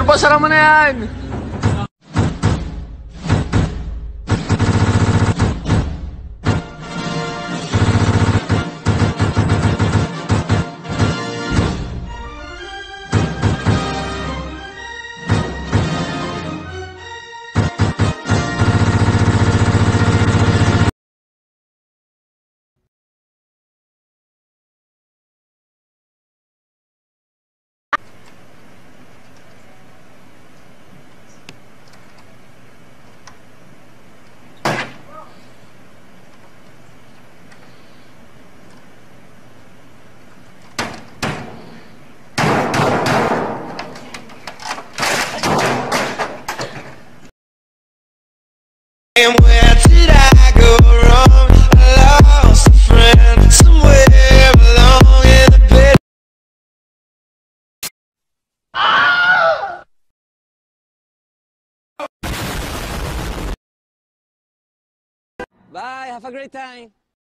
boss, sara mo na yan! And where did I go wrong? I lost a friend somewhere along in the bed. Bye, have a great time.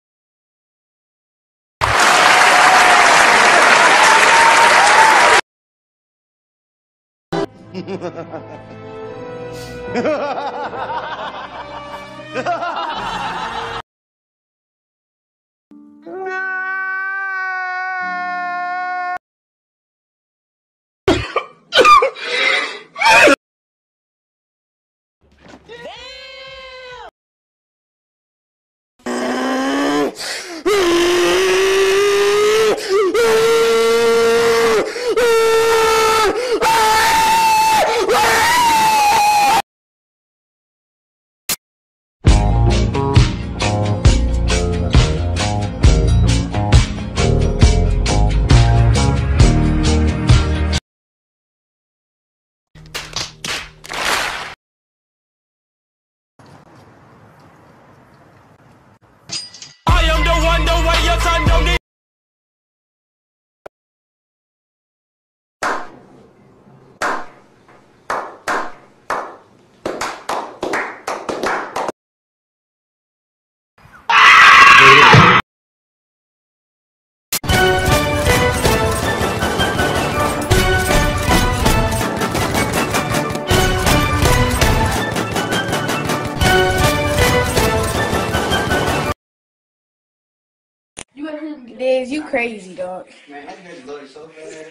Liz, you crazy, dog. Man, I just love you so bad.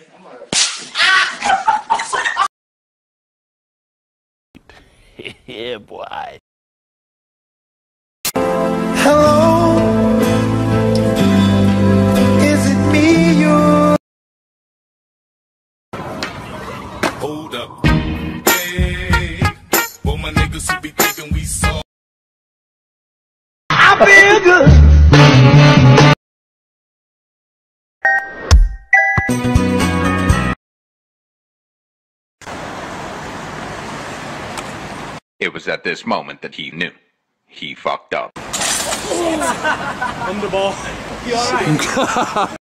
Yeah, boy. Hello, is it me you? Hold up. Hey, well, my niggas who be thinking we saw. I feel good. It was at this moment that he knew. He fucked up. On the ball. You alright?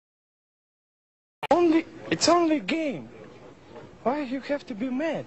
It's only a game. Why you have to be mad?